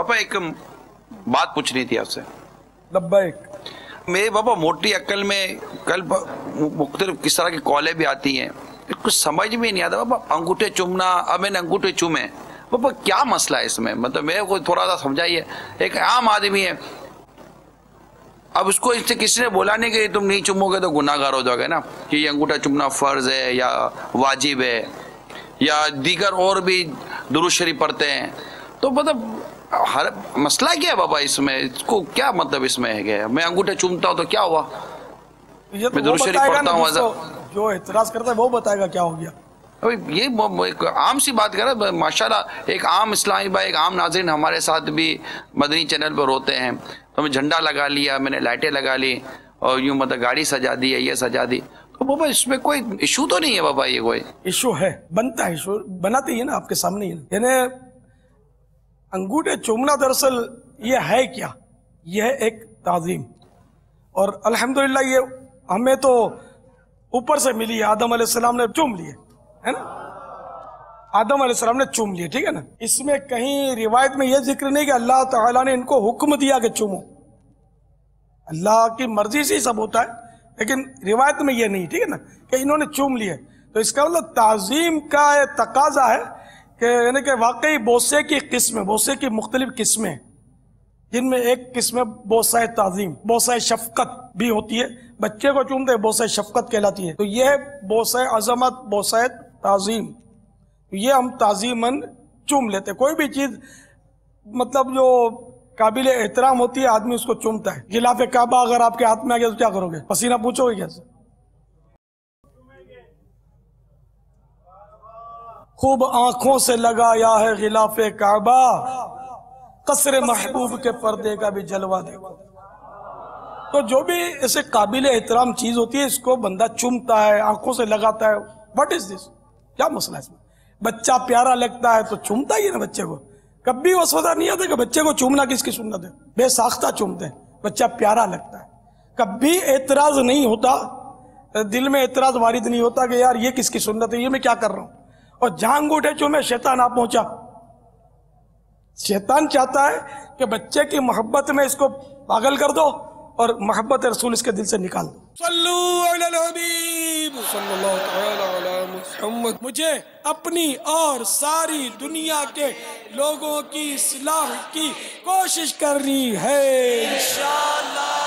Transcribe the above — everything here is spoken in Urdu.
باپا ایک بات پوچھنی تھی آپ سے. لبیک. میرے باپا موٹی عقل میں کل مختلف کس طرح کی کالیں بھی آتی ہیں, کچھ سمجھ میں نہیں آتا باپا. انگوٹھے چومنا, اب میں نے انگوٹھے چومے باپا, کیا مسئلہ ہے اس میں؟ مطلب میرے کو تھوڑا سا سمجھائیے. ایک عام آدمی ہے, اب اس کو اس سے کسی نے بولا نہیں کہ تم نہیں چومو گے تو گناہ گار ہو جاؤ گے نا, کہ یہ انگوٹھا چومنا فرض ہے یا واجب ہے, یا دیگر اور بھی درود شریف پڑھتے ہیں. تو مطلب ہر مسئلہ کیا ہے بابا اس میں؟ اس کو کیا مطلب اس میں ہے کہ میں انگوٹھے چومتا ہوں تو کیا ہوا؟ میں درود شریف پڑھتا ہوں. جو اعتراض کرتا ہے وہ بتائے گا کیا ہو گیا. یہ ایک عام سی بات کر رہا ہے ماشاءاللہ. ایک عام اسلامی بھائی, ایک عام ناظرین ہمارے ساتھ بھی مدنی چینل پر ہوتے ہیں, تو میں جھنڈا لگا لیا, میں نے لائٹیں لگا لی, اور یوں مطلب گاڑی سجا دی ہے, یہ سجا دی. تو بابا اس میں کوئی ایشو تو نہیں ہے بابا؟ یہ کوئی ایشو ہے, بنتا ہے ایشو, بناتے ہی نا آپ کے سامنے ہی. یعنی انگوٹھے چومنا دراصل یہ ہے کیا؟ یہ ایک تعظیم, اور الحمدللہ یہ ہمیں تو اوپر سے ملی ہے. آدم علیہ السلام نے چوم لیے ہے نا, آدم علیہ السلام نے چوم لیے, ٹھیک ہے نا. اس میں کہیں روایت میں یہ ذکر نہیں کہ اللہ تعالیٰ نے ان کو حکم دیا کہ چومو. اللہ کی مرضی سے ہی سب ہوتا ہے, لیکن روایت میں یہ نہیں, ٹھیک ہے نا, کہ انہوں نے چوم لیے. تو اس کا مطلب تعظیم کا تقاضا ہے کہ یعنی کہ واقعی بوسے کی قسمیں, بوسے کی مختلف قسمیں, جن میں ایک قسم ہے بوسہ تعظیم, بوسہ شفقت بھی ہوتی ہے. بچے کو چومتے ہیں بوسہ شفقت کہلاتی ہے. تو یہ بوسہ عظمت, بوسہ تعظیم, یہ ہم تعظیماً چوم لیتے. کوئی بھی چیز مطلب جو قابل احترام ہوتی ہے آدمی اس کو چومتا ہے. غلاف کعبہ اگر آپ کے ہاتھ میں آ گیا تو کیا کرو گے؟ پسینہ پوچھو گے کیسے؟ خوب آنکھوں سے لگایا ہے غلاف کعبہ, قصر محبوب کے پردے کا بھی جلوہ دیکھو. تو جو بھی ایسے قابل احترام چیز ہوتی ہے اس کو بندہ چومتا ہے, آنکھوں سے لگاتا ہے. What is this? کیا مسئلہ ہے اس میں؟ بچہ پیارا لگتا ہے تو چومتا ہی ہے نا بچے کو. کبھی وسوسہ نہیں آتا کہ بچے کو چومنا کس کی سنت ہے؟ بے ساختہ چومتے ہیں, بچہ پیارا لگتا ہے. کبھی اعتراض نہیں ہوتا, دل میں اعتراض وارد نہیں ہوتا کہ یار یہ کس کی سنت ہے, یہ میں کیا کر رہا ہوں. اور جہاں انگوٹھے چومے شیطان آ پہنچا. شیطان چاہتا ہے کہ بچے کی محبت میں اس کو پاگل کر دو اور محبت رسول اس کے دل سے نکال دو. صلو علی الحبیب صلی اللہ تعالی علی محمد. مجھے اپنی اور ساری دنیا کے لوگوں کی اصلاح کی کوشش کرنی ہے انشاءاللہ.